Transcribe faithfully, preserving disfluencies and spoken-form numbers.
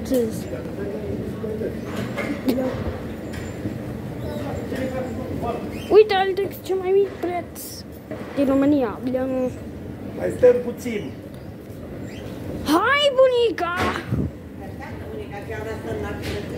Otis. Uite, Altex, cel mai mic preț din România. Mai stăm puțin. Hai, bunica! Bunica, chiar asta n-ar